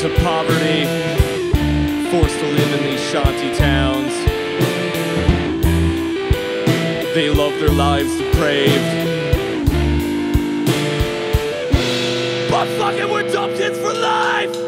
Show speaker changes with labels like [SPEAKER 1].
[SPEAKER 1] to poverty, forced to live in these shanty towns. They love their lives depraved, but fucking we're dumb kids for life!